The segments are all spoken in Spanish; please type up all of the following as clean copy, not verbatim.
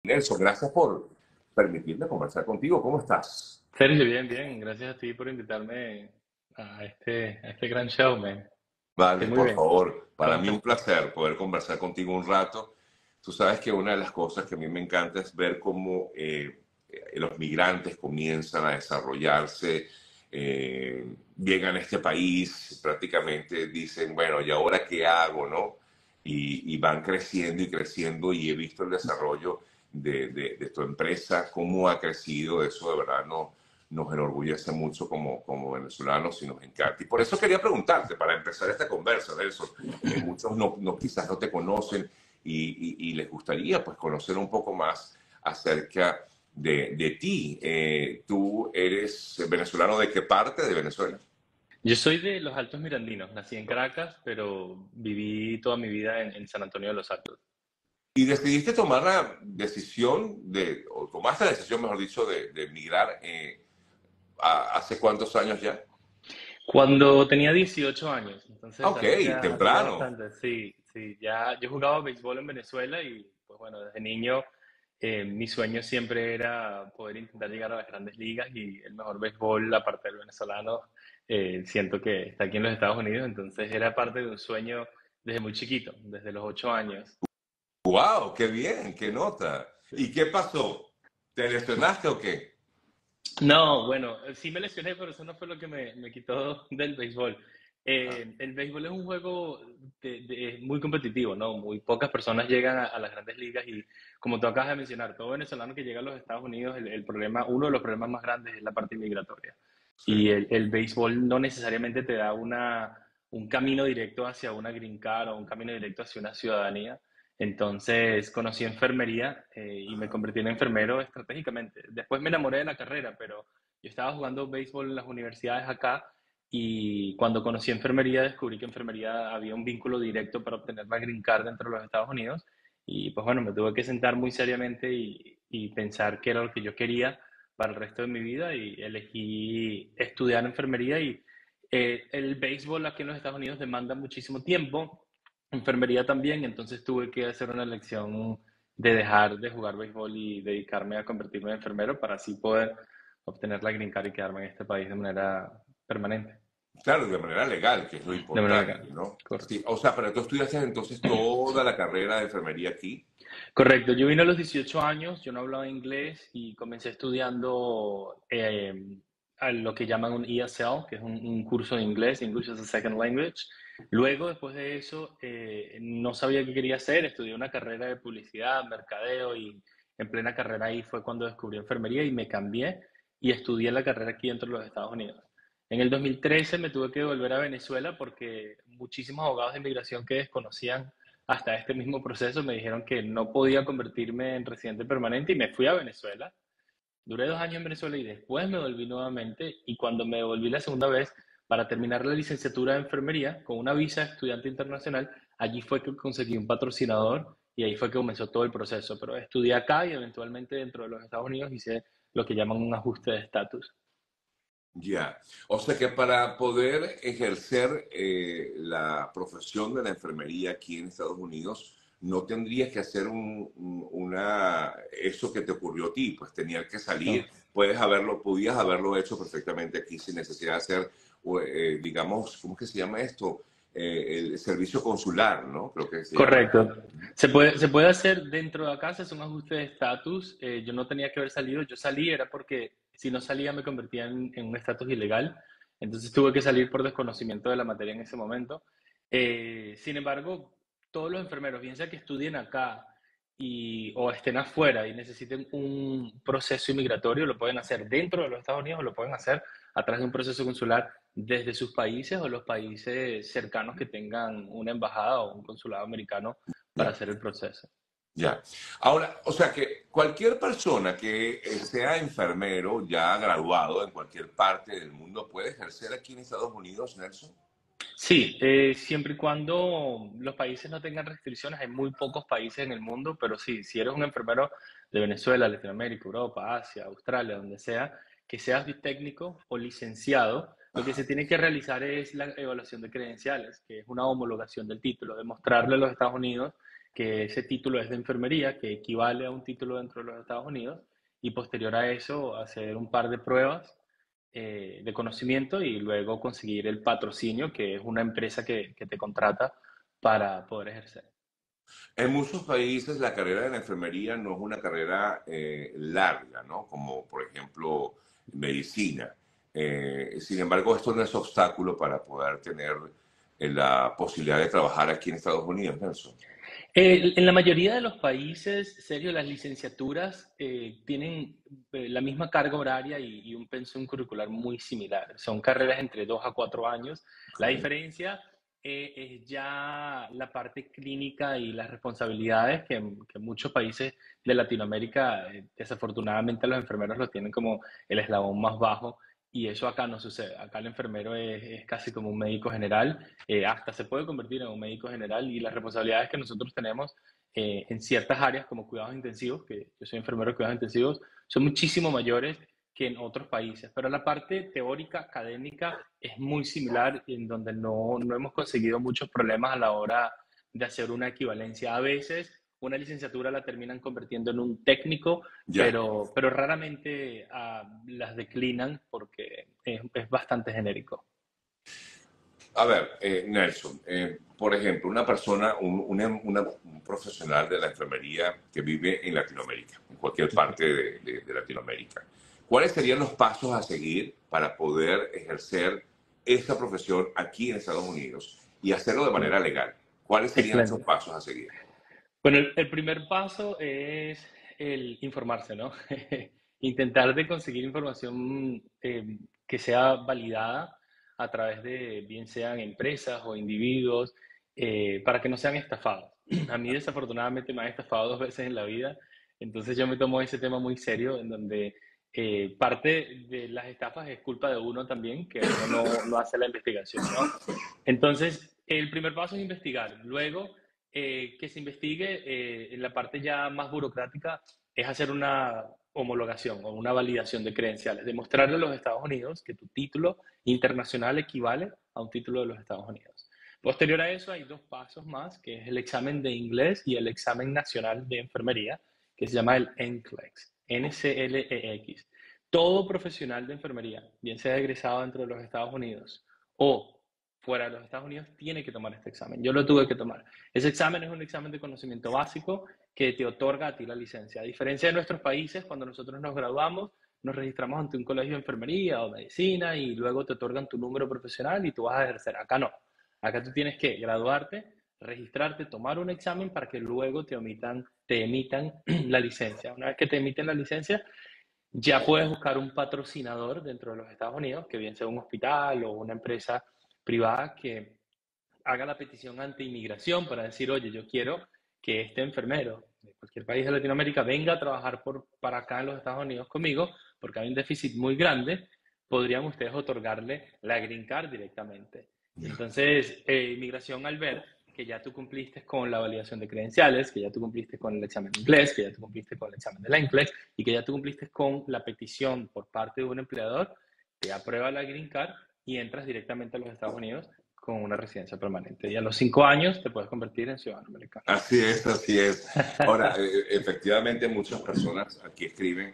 Nelson, gracias por permitirme conversar contigo. ¿Cómo estás? Sergio, bien, bien. Gracias a ti por invitarme a este gran show, man. Estoy Vale, muy por bien. favor, para ¿Cómo mí un estás? placer poder conversar contigo un rato. Tú sabes que una de las cosas que a mí me encanta es ver cómo los migrantes comienzan a desarrollarse, llegan a este país, prácticamente dicen, bueno, ¿y ahora qué hago, no? Y van creciendo y creciendo y he visto el desarrollo de tu empresa, cómo ha crecido, eso de verdad no, nos enorgullece mucho como venezolanos y nos encanta. Y por eso quería preguntarte, para empezar esta conversa, Nelson, muchos quizás no te conocen y les gustaría pues conocer un poco más acerca de ti. ¿Tú eres venezolano de qué parte de Venezuela? Yo soy de los Altos Mirandinos. Nací en Caracas, pero viví toda mi vida en San Antonio de los Altos. Y decidiste tomar la decisión o tomaste la decisión, mejor dicho, de emigrar ¿hace cuántos años ya? Cuando tenía 18 años, entonces Ok, hace ya temprano. bastante, sí, sí. Ya, yo jugaba béisbol en Venezuela y, pues bueno, desde niño mi sueño siempre era poder intentar llegar a las grandes ligas y el mejor béisbol, aparte del venezolano, siento que está aquí en los Estados Unidos, entonces era parte de un sueño desde muy chiquito, desde los 8 años. ¡Wow! ¡Qué bien! ¡Qué nota! ¿Y qué pasó? ¿Te lesionaste o qué? No, bueno, sí me lesioné, pero eso no fue lo que me quitó del béisbol. Ah, El béisbol es un juego muy competitivo, ¿no? Muy pocas personas llegan a las grandes ligas y como tú acabas de mencionar, todo venezolano que llega a los Estados Unidos, el problema, uno de los problemas más grandes es la parte migratoria. sí. Y el béisbol no necesariamente te da un camino directo hacia una green card o un camino directo hacia una ciudadanía. Entonces conocí enfermería y me convertí en enfermero estratégicamente. Después me enamoré de la carrera, pero yo estaba jugando béisbol en las universidades acá y cuando conocí enfermería descubrí que enfermería había un vínculo directo para obtener la green card dentro de los Estados Unidos y pues bueno, me tuve que sentar muy seriamente y pensar qué era lo que yo quería para el resto de mi vida y elegí estudiar enfermería y el béisbol aquí en los Estados Unidos demanda muchísimo tiempo, enfermería también, entonces tuve que hacer una elección de dejar de jugar béisbol y dedicarme a convertirme en enfermero para así poder obtener la green card y quedarme en este país de manera permanente, Claro, de manera legal, que es lo de manera importante, legal. ¿no? Sí, Correcto. o sea, pero tú estudiaste entonces toda la carrera de enfermería aquí. Correcto, yo vine a los 18 años, yo no hablaba inglés y comencé estudiando a lo que llaman un ESL, que es un curso de inglés, English as a Second Language. Luego, después de eso, no sabía qué quería hacer, estudié una carrera de publicidad, mercadeo y en plena carrera ahí fue cuando descubrí enfermería y me cambié y estudié la carrera aquí dentro de los Estados Unidos. En el 2013 me tuve que volver a Venezuela porque muchísimos abogados de inmigración que desconocían hasta este mismo proceso me dijeron que no podía convertirme en residente permanente y me fui a Venezuela. Duré 2 años en Venezuela y después me volví nuevamente y cuando me volví la segunda vez para terminar la licenciatura de enfermería con una visa de estudiante internacional, allí fue que conseguí un patrocinador y ahí fue que comenzó todo el proceso. Pero estudié acá y eventualmente dentro de los Estados Unidos hice lo que llaman un ajuste de estatus. Ya. O sea que para poder ejercer la profesión de la enfermería aquí en Estados Unidos, no tendrías que hacer eso que te ocurrió a ti, pues tenías que No. salir, podías haberlo hecho perfectamente aquí sin necesidad de hacer, digamos, ¿cómo es que se llama esto? El servicio consular, ¿no? Creo que se llama. Correcto. Se puede hacer dentro de acá, se hace un ajuste de estatus. Yo no tenía que haber salido, yo salí, era porque si no salía me convertía en un estatus ilegal. Entonces tuve que salir por desconocimiento de la materia en ese momento. Sin embargo, todos los enfermeros, bien sea que estudien acá o estén afuera y necesiten un proceso inmigratorio, lo pueden hacer dentro de los Estados Unidos o lo pueden hacer a través de un proceso consular desde sus países o los países cercanos que tengan una embajada o un consulado americano para Ya. hacer el proceso. Ya. Ahora, o sea que cualquier persona que sea enfermero ya graduado en cualquier parte del mundo puede ejercer aquí en Estados Unidos, Nelson. Sí, siempre y cuando los países no tengan restricciones, hay muy pocos países en el mundo, pero sí, si eres un enfermero de Venezuela, Latinoamérica, Europa, Asia, Australia, donde sea, que seas técnico o licenciado, lo que se Ajá. tiene que realizar es la evaluación de credenciales, que es una homologación del título, demostrarle a los Estados Unidos que ese título es de enfermería, que equivale a un título dentro de los Estados Unidos, y posterior a eso hacer un par de pruebas de conocimiento y luego conseguir el patrocinio, que es una empresa que te contrata para poder ejercer. En muchos países la carrera de la enfermería no es una carrera larga, ¿no? Como por ejemplo medicina. Sin embargo, esto no es obstáculo para poder tener la posibilidad de trabajar aquí en Estados Unidos, Nelson. En la mayoría de los países, Sergio, las licenciaturas tienen la misma carga horaria y un pensum curricular muy similar. Son carreras entre 2 a 4 años. La Okay. diferencia es ya la parte clínica y las responsabilidades que muchos países de Latinoamérica, desafortunadamente, los enfermeros lo tienen como el eslabón más bajo. Y eso acá no sucede. Acá el enfermero es casi como un médico general, hasta se puede convertir en un médico general, y las responsabilidades que nosotros tenemos en ciertas áreas como cuidados intensivos, que yo soy enfermero de cuidados intensivos, son muchísimo mayores que en otros países. Pero la parte teórica, académica, es muy similar, en donde no hemos conseguido muchos problemas a la hora de hacer una equivalencia. A veces una licenciatura la terminan convirtiendo en un técnico, Ya. pero raramente las declinan porque es bastante genérico. A ver, Nelson, por ejemplo, una persona, un profesional de la enfermería que vive en Latinoamérica, en cualquier parte de Latinoamérica, ¿cuáles serían los pasos a seguir para poder ejercer esta profesión aquí en Estados Unidos y hacerlo de manera Excelente. legal? ¿Cuáles serían esos Excelente. pasos a seguir? Bueno, el primer paso es el informarse, ¿no? Intentar de conseguir información que sea validada a través de, bien sean empresas o individuos, para que no sean estafados. A mí desafortunadamente me han estafado 2 veces en la vida, entonces yo me tomo ese tema muy serio, en donde parte de las estafas es culpa de uno también, que uno no hace la investigación, ¿no? Entonces, el primer paso es investigar. Luego, que se investigue, en la parte ya más burocrática, es hacer una homologación o una validación de credenciales, demostrarle a los Estados Unidos que tu título internacional equivale a un título de los Estados Unidos. Posterior a eso hay 2 pasos más, que es el examen de inglés y el examen nacional de enfermería, que se llama el NCLEX, NCLEX. Todo profesional de enfermería, bien sea egresado dentro de los Estados Unidos o fuera de los Estados Unidos, tiene que tomar este examen. Yo lo tuve que tomar. Ese examen es un examen de conocimiento básico que te otorga a ti la licencia. A diferencia de nuestros países, cuando nosotros nos graduamos, nos registramos ante un colegio de enfermería o medicina y luego te otorgan tu número profesional y tú vas a ejercer. Acá no. Acá tú tienes que graduarte, registrarte, tomar un examen para que luego te emitan la licencia. Una vez que te emiten la licencia, ya puedes buscar un patrocinador dentro de los Estados Unidos, que bien sea un hospital o una empresa privada, que haga la petición ante inmigración para decir, oye, yo quiero que este enfermero de cualquier país de Latinoamérica venga a trabajar para acá en los Estados Unidos conmigo, porque hay un déficit muy grande. Podrían ustedes otorgarle la Green Card directamente. Entonces, inmigración, al ver que ya tú cumpliste con la validación de credenciales, que ya tú cumpliste con el examen de inglés, que ya tú cumpliste con el examen de la NCLEX y que ya tú cumpliste con la petición por parte de un empleador, te aprueba la Green Card y entras directamente a los Estados Unidos con una residencia permanente. Y a los 5 años te puedes convertir en ciudadano americano. Así es, así es. Ahora, efectivamente muchas personas aquí escriben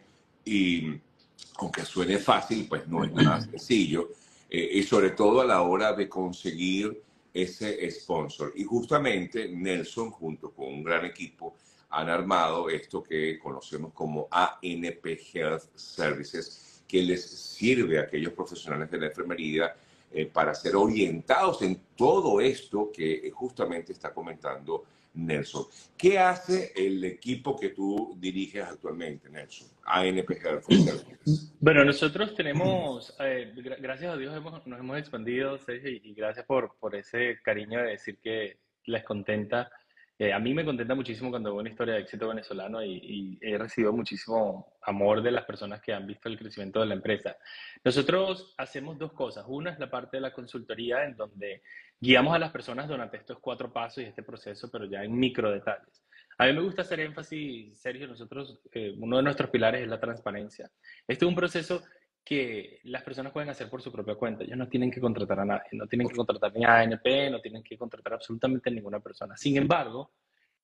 y aunque suene fácil, pues no es nada sencillo. Y sobre todo a la hora de conseguir ese sponsor. Y justamente Nelson, junto con un gran equipo, han armado esto que conocemos como ANP Health Services, que les sirve a aquellos profesionales de la enfermería para ser orientados en todo esto que justamente está comentando Nelson. ¿Qué hace el equipo que tú diriges actualmente, Nelson? ANP Health Services. Bueno, nosotros tenemos, gracias a Dios nos hemos expandido, Sergio, y gracias por ese cariño de decir que les contenta. A mí me contenta muchísimo cuando veo una historia de éxito venezolano, y he recibido muchísimo amor de las personas que han visto el crecimiento de la empresa. Nosotros hacemos 2 cosas. Una es la parte de la consultoría, en donde guiamos a las personas durante estos 4 pasos y este proceso, pero ya en micro detalles. A mí me gusta hacer énfasis, Sergio, nosotros, uno de nuestros pilares es la transparencia. Este es un proceso que las personas pueden hacer por su propia cuenta. Ellos no tienen que contratar a nadie, no tienen que contratar ni a ANP, no tienen que contratar absolutamente a ninguna persona. Sin embargo,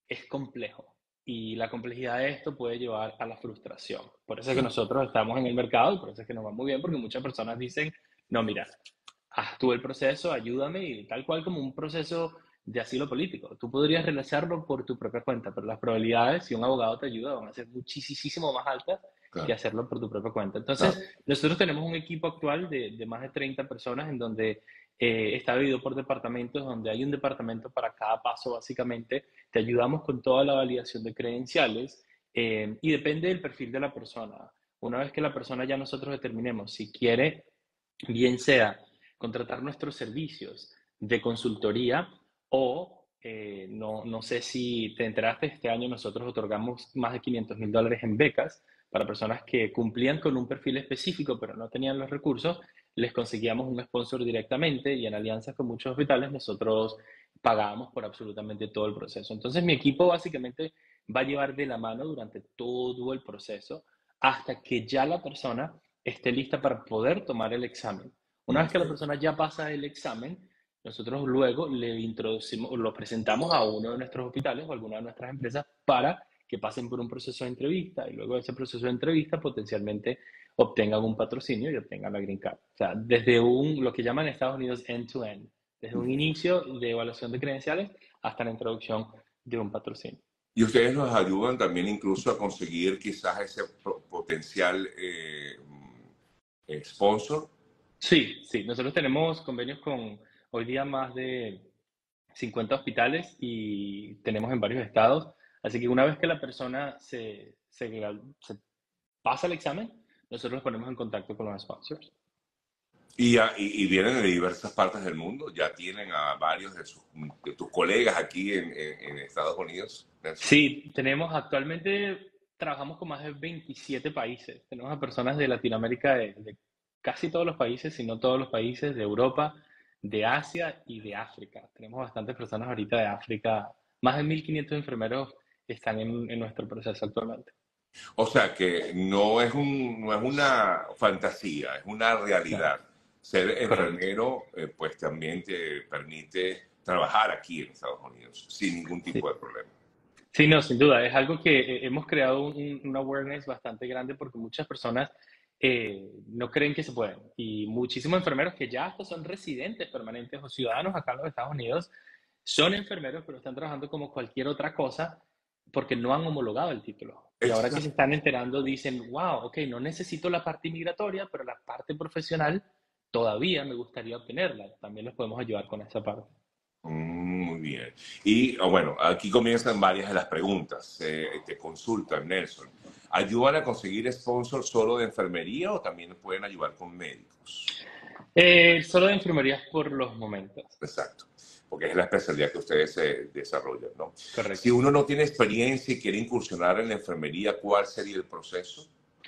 es complejo y la complejidad de esto puede llevar a la frustración. Por eso es que Sí, nosotros estamos en el mercado y por eso es que nos va muy bien, porque muchas personas dicen, no, mira, haz tú el proceso, ayúdame, y tal cual como un proceso de asilo político. Tú podrías realizarlo por tu propia cuenta, pero las probabilidades, si un abogado te ayuda, van a ser muchísimo más altas que claro, hacerlo por tu propia cuenta. claro. Entonces, nosotros tenemos un equipo actual de más de 30 personas en donde está dividido por departamentos, donde hay un departamento para cada paso, básicamente. Te ayudamos con toda la validación de credenciales y depende del perfil de la persona. Una vez que la persona ya nosotros determinemos si quiere, bien sea contratar nuestros servicios de consultoría o no sé si te enteraste, este año nosotros otorgamos más de $500,000 en becas para personas que cumplían con un perfil específico pero no tenían los recursos, les conseguíamos un sponsor directamente y en alianzas con muchos hospitales nosotros pagábamos por absolutamente todo el proceso. Entonces mi equipo básicamente va a llevar de la mano durante todo el proceso hasta que ya la persona esté lista para poder tomar el examen. Una vez que la Ok. persona ya pasa el examen, nosotros luego le introducimos, lo presentamos a uno de nuestros hospitales o a alguna de nuestras empresas para que pasen por un proceso de entrevista y luego de ese proceso de entrevista potencialmente obtengan un patrocinio y obtengan la green card. O sea, desde lo que llaman en Estados Unidos end-to-end, desde un inicio de evaluación de credenciales hasta la introducción de un patrocinio. Y ustedes nos ayudan también incluso a conseguir quizás ese potencial sponsor. Sí, sí, nosotros tenemos convenios con hoy día más de 50 hospitales y tenemos en varios estados. Así que una vez que la persona se pasa el examen, nosotros los ponemos en contacto con los sponsors. Y vienen de diversas partes del mundo. Ya tienen a varios de tus colegas aquí en Estados Unidos, Nelson. Sí, tenemos actualmente, trabajamos con más de 27 países. Tenemos a personas de Latinoamérica, de casi todos los países, si no todos los países, de Europa, de Asia y de África. Tenemos bastantes personas ahorita de África. Más de 1.500 enfermeros están en nuestro proceso actualmente. O sea que no es una fantasía, es una Claro, realidad. Ser correcto. enfermero, pues también te permite trabajar aquí en Estados Unidos sin ningún tipo Sí. de problema. Sí, no, sin duda. Es algo que hemos creado un awareness bastante grande porque muchas personas no creen que se pueden. Y muchísimos enfermeros que ya hasta son residentes permanentes o ciudadanos acá en los Estados Unidos son enfermeros, pero están trabajando como cualquier otra cosa porque no han homologado el título. Y ahora que se están enterando dicen, wow, ok, no necesito la parte migratoria, pero la parte profesional todavía me gustaría obtenerla. También los podemos ayudar con esa parte. Muy bien. Y bueno, aquí comienzan varias de las preguntas. Te consultan, Nelson. ¿Ayudan a conseguir sponsor solo de enfermería o también pueden ayudar con médicos? Solo de enfermería por los momentos. Exacto, porque es la especialidad que ustedes desarrollan, ¿no? Si Correcto. uno no tiene experiencia y quiere incursionar en la enfermería, ¿cuál sería el proceso?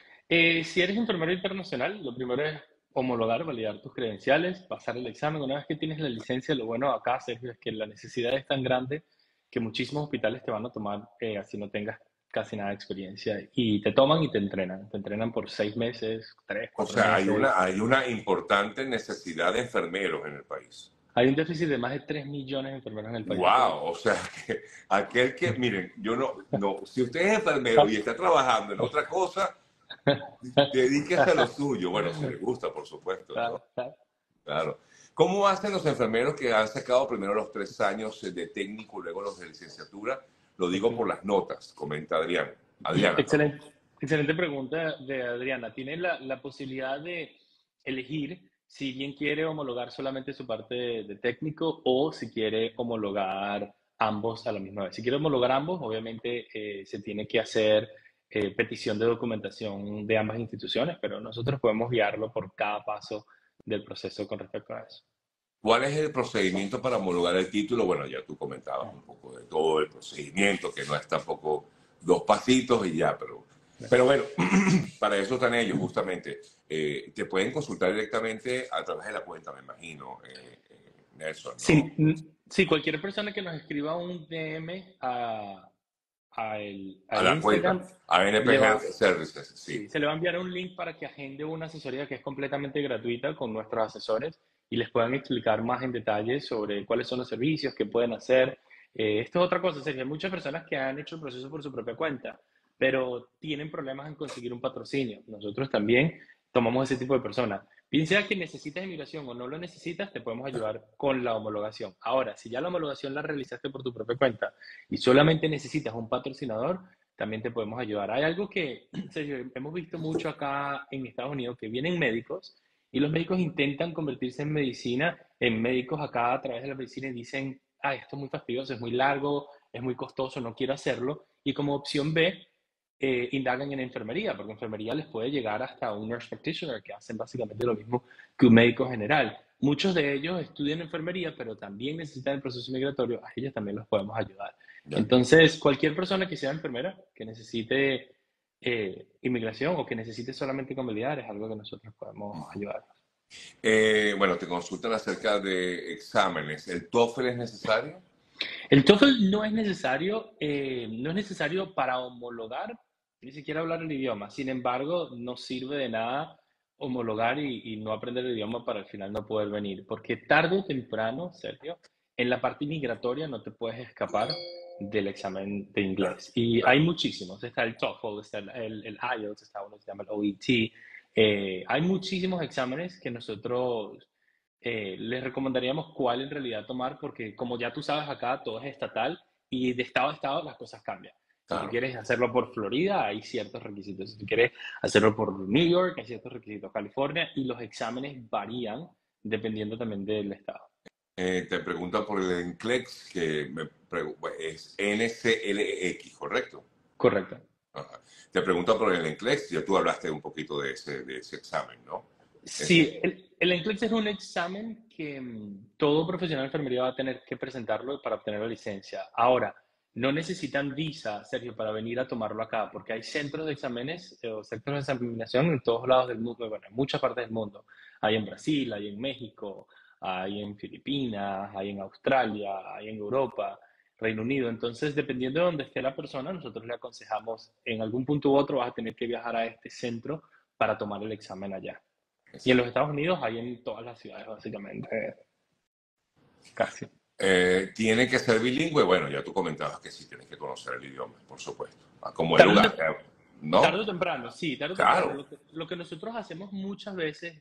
Si eres enfermero internacional, lo primero es homologar, validar tus credenciales, pasar el examen. Una vez que tienes la licencia, lo bueno acá, Sergio, es que la necesidad es tan grande que muchísimos hospitales te van a tomar así no tengas casi nada de experiencia y te toman y te entrenan. Te entrenan por 6 meses, tres, O cuatro sea, meses. hay una importante necesidad de enfermeros en el país. Hay un déficit de más de 3 millones de enfermeros en el país Wow, actualmente. o sea, que aquel que, miren, yo no, si usted es enfermero y está trabajando en otra cosa, dedíquese a lo suyo. Bueno, si le gusta, por supuesto, ¿no? Claro. ¿Cómo hacen los enfermeros que han sacado primero los 3 años de técnico y luego los de licenciatura? Lo digo por las notas, comenta Adrián. Adriana, perdón. Excelente, excelente pregunta de Adriana. Tiene la posibilidad de elegir si bien quiere homologar solamente su parte de técnico o si quiere homologar ambos a la misma vez. Si quiere homologar ambos, obviamente se tiene que hacer petición de documentación de ambas instituciones, pero nosotros podemos guiarlo por cada paso del proceso con respecto a eso. ¿Cuál es el procedimiento para homologar el título? Bueno, ya tú comentabas un poco de todo el procedimiento, que no es tampoco dos pasitos y ya, pero bueno, para eso están ellos, justamente. Te pueden consultar directamente a través de la cuenta, me imagino, Nelson, ¿no? Sí, sí, cualquier persona que nos escriba un DM A al la cuenta, Instagram, a NP le Health va, Services, sí. sí, se le va a enviar un link para que agende una asesoría que es completamente gratuita con nuestros asesores y les puedan explicar más en detalle sobre cuáles son los servicios que pueden hacer. Esto es otra cosa, Sergio. Hay muchas personas que han hecho el proceso por su propia cuenta, pero tienen problemas en conseguir un patrocinio. Nosotros también tomamos ese tipo de personas. Piensa que necesitas inmigración o no lo necesitas, te podemos ayudar con la homologación. Ahora, si ya la homologación la realizaste por tu propia cuenta y solamente necesitas un patrocinador, también te podemos ayudar. Hay algo que, Sergio, hemos visto mucho acá en Estados Unidos, que vienen médicos y los médicos intentan convertirse en medicina, en médicos acá a través de la medicina y dicen, ah, esto es muy fastidioso, es muy largo, es muy costoso, no quiero hacerlo. Y como opción B, indagan en enfermería, porque enfermería les puede llegar hasta un nurse practitioner, que hacen básicamente lo mismo que un médico general. Muchos de ellos estudian enfermería, pero también necesitan el proceso migratorio, a ellos también los podemos ayudar. Ya. Entonces, cualquier persona que sea enfermera, que necesite inmigración o que necesite solamente convalidar, es algo que nosotros podemos ayudar. Bueno, te consultan acerca de exámenes. ¿El TOEFL es necesario? El TOEFL no es necesario para homologar, ni siquiera hablar el idioma. Sin embargo, no sirve de nada homologar y no aprender el idioma para al final no poder venir, porque tarde o temprano, Sergio, en la parte migratoria no te puedes escapar del examen de Claro, inglés. Y hay claro. muchísimos. Está el TOEFL, está el IELTS, está uno que se llama el OET. Hay muchísimos exámenes que nosotros les recomendaríamos cuál en realidad tomar, porque como ya tú sabes, acá todo es estatal y de estado a estado las cosas cambian. Si tú Claro. quieres hacerlo por Florida, hay ciertos requisitos. Si tú quieres hacerlo por New York, hay ciertos requisitos. California, y los exámenes varían dependiendo también del estado. Te preguntan por el NCLEX, que es NCLX, ¿correcto? Correcto. Ajá. Te preguntan por el NCLEX, ya tú hablaste un poquito de ese examen, ¿no? Sí, Ese, el NCLEX es un examen que todo profesional de enfermería va a tener que presentarlo para obtener la licencia. Ahora, no necesitan visa, Sergio, para venir a tomarlo acá, porque hay centros de exámenes o centros de examinación en todos lados del mundo, bueno, en muchas partes del mundo. Hay en Brasil, hay en México, hay en Filipinas, hay en Australia, hay en Europa, Reino Unido. Entonces, dependiendo de dónde esté la persona, nosotros le aconsejamos, en algún punto u otro vas a tener que viajar a este centro para tomar el examen allá. Y en los exacto. Estados Unidos hay en todas las ciudades, básicamente, casi. Tiene que ser bilingüe. Bueno, ya tú comentabas que sí, tienes que conocer el idioma, por supuesto. Como el Tarde o, lugar, tem- ¿no? tarde o temprano, sí, tarde o temprano. Claro. Lo que nosotros hacemos muchas veces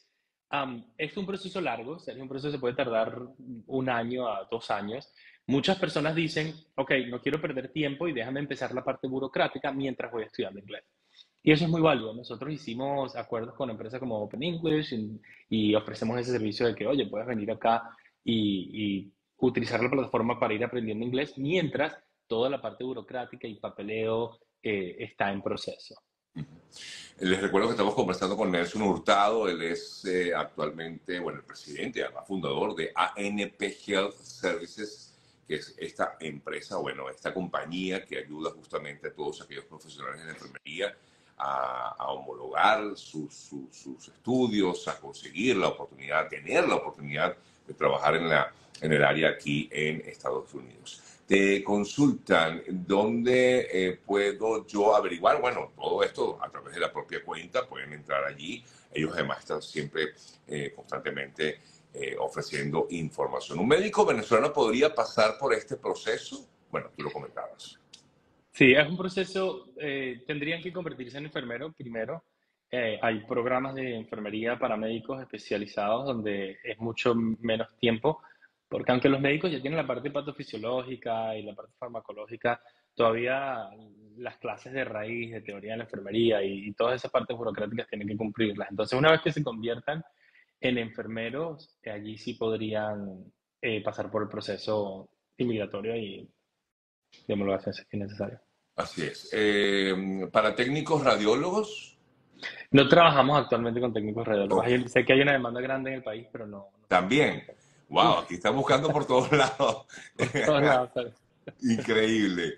es un proceso largo, o sea, es un proceso que puede tardar un año a 2 años. Muchas personas dicen, ok, no quiero perder tiempo y déjame empezar la parte burocrática mientras voy estudiando inglés. Y eso es muy válido. Nosotros hicimos acuerdos con empresas como Open English y ofrecemos ese servicio de que, oye, puedes venir acá y utilizar la plataforma para ir aprendiendo inglés mientras toda la parte burocrática y papeleo está en proceso. Les recuerdo que estamos conversando con Nelson Hurtado. Él es actualmente, bueno, el presidente, además fundador de ANP Health Services, que es esta empresa, bueno, esta compañía que ayuda justamente a todos aquellos profesionales de la enfermería a homologar sus estudios, a conseguir la oportunidad, tener la oportunidad de trabajar en el área aquí en Estados Unidos. Te consultan dónde puedo yo averiguar. Bueno, todo esto a través de la propia cuenta, pueden entrar allí. Ellos además están siempre constantemente ofreciendo información. ¿Un médico venezolano podría pasar por este proceso? Bueno, tú lo comentabas. Sí, es un proceso, tendrían que convertirse en enfermero primero. Hay programas de enfermería para médicos especializados donde es mucho menos tiempo, porque aunque los médicos ya tienen la parte patofisiológica y la parte farmacológica, todavía las clases de raíz, de teoría de la enfermería y todas esas partes burocráticas tienen que cumplirlas. Entonces, una vez que se conviertan en enfermeros, allí sí podrían pasar por el proceso inmigratorio y de homologación si es necesario. Así es. Para técnicos radiólogos, No trabajamos actualmente con técnicos radiólogos. ok, Sé que hay una demanda grande en el país, pero no trabajamos con también. técnicos. Wow, Uf, aquí están buscando por todos lados. por todos lados, ¿sabes? Increíble.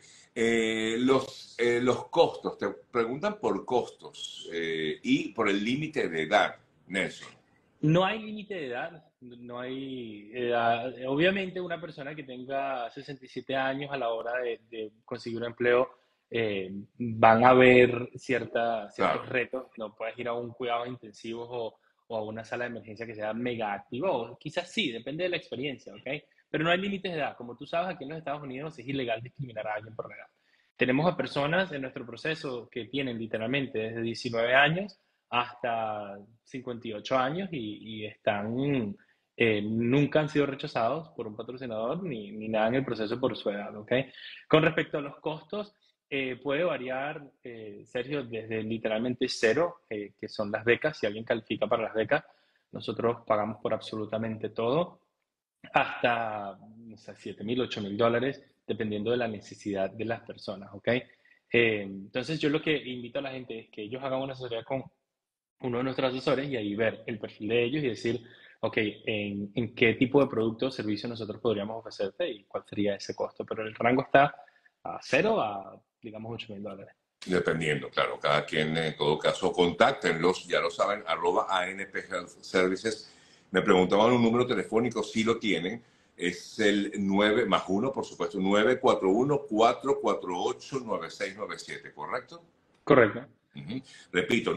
Los costos, te preguntan por costos y por el límite de edad, Nelson. No hay límite de edad, no hay edad. Obviamente una persona que tenga 67 años a la hora de conseguir un empleo, van a haber ciertos Claro, retos. No puedes ir a un cuidado intensivo o a una sala de emergencia que sea mega activa, o quizás sí, depende de la experiencia, ¿ok? pero no hay límites de edad. Como tú sabes, aquí en los Estados Unidos es ilegal discriminar a alguien por la edad. Tenemos a personas en nuestro proceso que tienen literalmente desde 19 años hasta 58 años y están, nunca han sido rechazados por un patrocinador ni nada en el proceso por su edad, ¿ok? Con respecto a los costos, puede variar, Sergio, desde literalmente cero, que son las becas. Si alguien califica para las becas, nosotros pagamos por absolutamente todo, hasta, no sé, 7,000, 8,000 dólares, dependiendo de la necesidad de las personas, ¿ok? Entonces, yo lo que invito a la gente es que ellos hagan una asesoría con uno de nuestros asesores y ahí ver el perfil de ellos y decir, ok, en qué tipo de producto o servicio nosotros podríamos ofrecerte y cuál sería ese costo. Pero el rango está a cero a, digamos, 8,000 dólares. Dependiendo, claro, cada quien en todo caso, contáctenlos, ya lo saben, @ ANP Health Services. Me preguntaban un número telefónico, si lo tienen, es el 9 más uno, por supuesto, 941-448-9697, ¿correcto? Correcto. Ujú. Repito,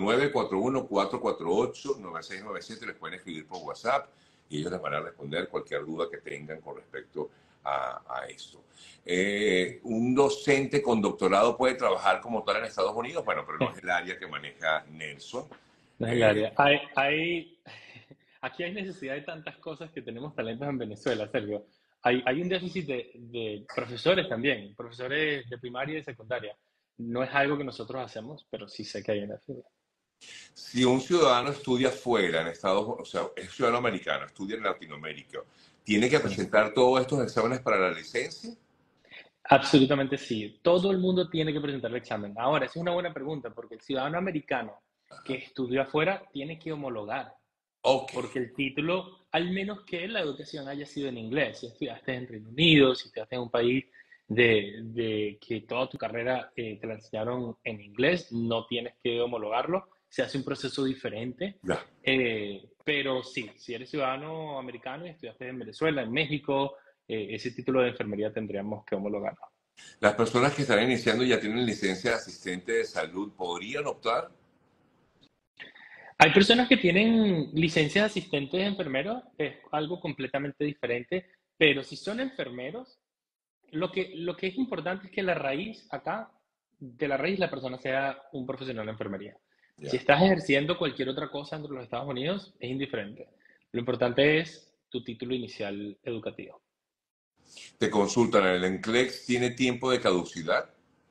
941-448-9697, les pueden escribir por WhatsApp y ellos les van a responder cualquier duda que tengan con respecto a esto. Un docente con doctorado puede trabajar como tal en Estados Unidos, bueno, pero no es el área que maneja Nelson. No es el Eh, área. Aquí hay necesidad de tantas cosas que tenemos talentos en Venezuela, Sergio. Hay un déficit de profesores también, profesores de primaria y de secundaria. No es algo que nosotros hacemos, pero sí sé que hay un déficit. si un ciudadano estudia fuera en Estados Unidos, o sea, es ciudadano americano, estudia en Latinoamérica, ¿tiene que Sí. presentar todos estos exámenes para la licencia? Absolutamente sí. Todo el mundo tiene que presentar el examen. Ahora, esa es una buena pregunta, porque el ciudadano americano que estudió afuera tiene que homologar, Ok, porque el título, al menos que la educación haya sido en inglés, si estudiaste en Reino Unido, si estudiaste en un país de que toda tu carrera te la enseñaron en inglés, no tienes que homologarlo, se hace un proceso diferente, ya. pero sí, si eres ciudadano americano y estudiaste en Venezuela, en México, ese título de enfermería tendríamos que homologarlo. Las personas que están iniciando y ya tienen licencia de asistente de salud, ¿podrían optar? Hay personas que tienen licencias de asistentes de enfermeros, es algo completamente diferente, pero si son enfermeros, lo que es importante es que la raíz acá, de la raíz la persona sea un profesional de enfermería. Si Ya. estás ejerciendo cualquier otra cosa dentro de los Estados Unidos, es indiferente. Lo importante es tu título inicial educativo. Te consultan, ¿el NCLEX tiene tiempo de caducidad?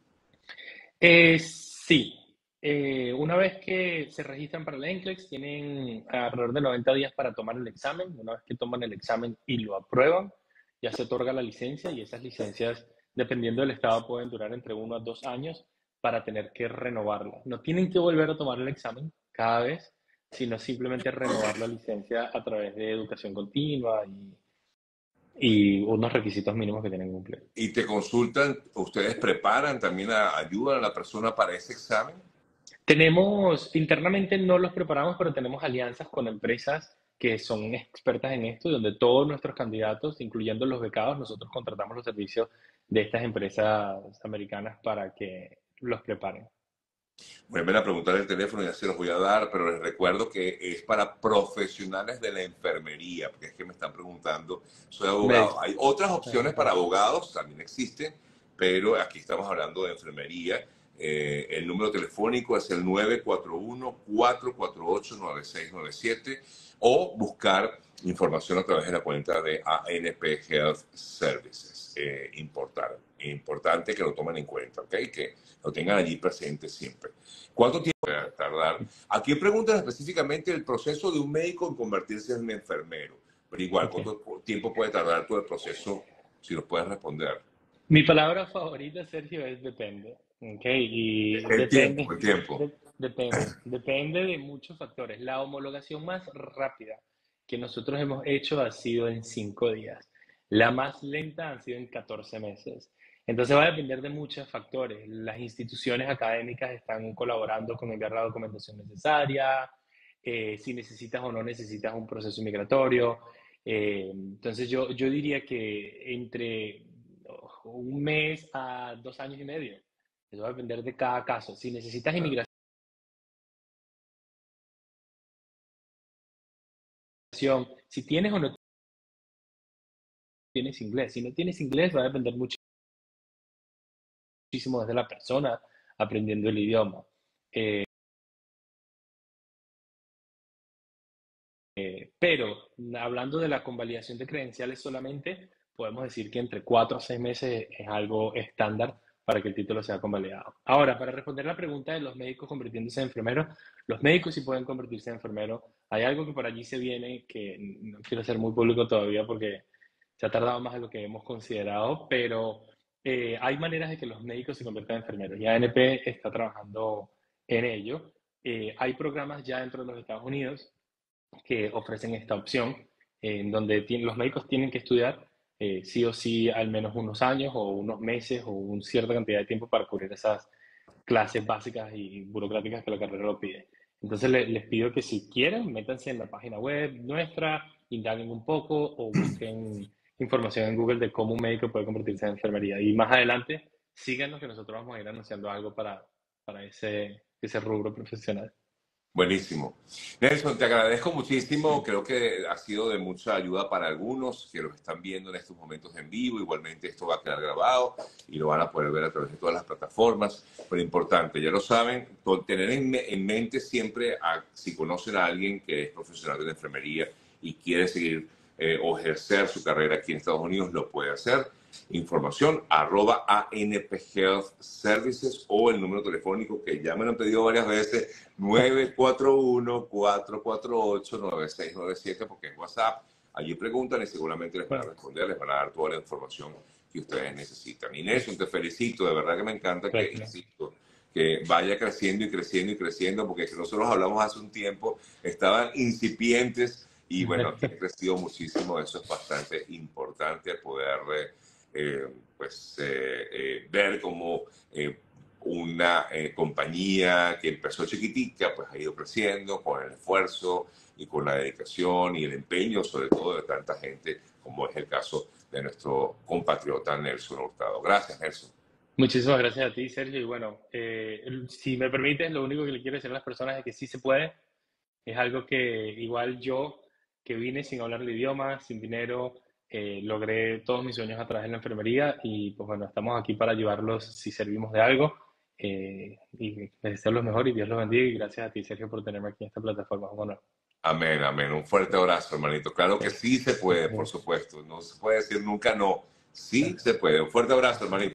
Sí. Una vez que se registran para el NCLEX, tienen alrededor de 90 días para tomar el examen. Una vez que toman el examen y lo aprueban, ya se otorga la licencia y esas licencias, dependiendo del estado, pueden durar entre 1 a 2 años para tener que renovarla. No tienen que volver a tomar el examen cada vez, sino simplemente renovar la licencia a través de educación continua y unos requisitos mínimos que tienen que cumplir. Y te consultan, ustedes preparan, también ayudan a la persona para ese examen. Tenemos, internamente no los preparamos, pero tenemos alianzas con empresas que son expertas en esto, y donde todos nuestros candidatos, incluyendo los becados, nosotros contratamos los servicios de estas empresas americanas para que los preparen. Vuelven a preguntar el teléfono, ya se los voy a dar, pero les recuerdo que es para profesionales de la enfermería, porque es que me están preguntando, soy abogado. ¿Ves? Hay otras opciones para Perfecto. abogados, también existen, pero aquí estamos hablando de enfermería. El número telefónico es el 941-448-9697 o buscar información a través de la cuenta de ANP Health Services. Importante que lo tomen en cuenta, ¿ok? Que lo tengan allí presente siempre. ¿Cuánto tiempo puede tardar? Aquí preguntan específicamente el proceso de un médico en convertirse en un enfermero. Pero igual, Ok. ¿cuánto tiempo puede tardar todo el proceso? Si lo puedes responder. Mi palabra favorita, Sergio, es depende. ¿Ok? Y El tiempo, depende, el tiempo. depende de muchos factores. La homologación más rápida que nosotros hemos hecho ha sido en 5 días. La más lenta han sido en 14 meses. Entonces va a depender de muchos factores. Las instituciones académicas están colaborando con enviar la documentación necesaria, si necesitas o no necesitas un proceso migratorio. Entonces yo diría que entre 1 mes a 2 años y medio. Eso va a depender de cada caso. Si necesitas inmigración, si tienes o no tienes inglés. Si no tienes inglés, va a depender muchísimo desde la persona aprendiendo el idioma. Pero hablando de la convalidación de credenciales solamente, podemos decir que entre 4 a 6 meses es algo estándar para que el título sea convalidado. Ahora, para responder la pregunta de los médicos convirtiéndose en enfermeros, los médicos sí pueden convertirse en enfermeros. Hay algo que por allí se viene, que no quiero ser muy público todavía porque se ha tardado más de lo que hemos considerado, pero hay maneras de que los médicos se conviertan en enfermeros y ANP está trabajando en ello. Hay programas ya dentro de los Estados Unidos que ofrecen esta opción, en donde los médicos tienen que estudiar sí o sí al menos unos años o unos meses o una cierta cantidad de tiempo para cubrir esas clases básicas y burocráticas que la carrera lo pide. Entonces les pido que si quieren, métanse en la página web nuestra, indaguen un poco o busquen información en Google de cómo un médico puede convertirse en enfermería. Y más adelante, síganos que nosotros vamos a ir anunciando algo para ese rubro profesional. Buenísimo. Nelson, te agradezco muchísimo. Creo que ha sido de mucha ayuda para algunos que lo están viendo en estos momentos en vivo. Igualmente esto va a quedar grabado y lo van a poder ver a través de todas las plataformas. Pero importante, ya lo saben, tener en mente siempre, si conocen a alguien que es profesional de la enfermería y quiere seguir o ejercer su carrera aquí en Estados Unidos, lo puede hacer. Información @ANP Health Services o el número telefónico que ya me lo han pedido varias veces, 941-448-9697, porque es WhatsApp. Allí preguntan y seguramente les van a responder, les van a dar toda la información que ustedes necesitan. Y Nelson, te felicito, de verdad que me encanta que, insisto, que vaya creciendo y creciendo y creciendo, porque nosotros hablamos hace un tiempo, estaban incipientes y bueno, aquí ha crecido muchísimo. Eso es bastante importante, poder ver cómo una compañía que empezó chiquitica, pues ha ido creciendo con el esfuerzo y con la dedicación y el empeño, sobre todo de tanta gente, como es el caso de nuestro compatriota Nelson Hurtado. Gracias, Nelson. Muchísimas gracias a ti, Sergio. Y bueno, si me permites, lo único que le quiero decir a las personas es que sí se puede. Es algo que igual yo, que vine sin hablar el idioma, sin dinero, logré todos mis sueños a través de la enfermería y pues bueno, estamos aquí para ayudarlos si servimos de algo. Y les deseo lo mejor y Dios los bendiga. Y gracias a ti, Sergio, por tenerme aquí en esta plataforma. Bueno, Amén, amén. Un fuerte abrazo, hermanito. Claro que sí se puede, por supuesto. No se puede decir nunca no. Sí se puede. Un fuerte abrazo, hermanito.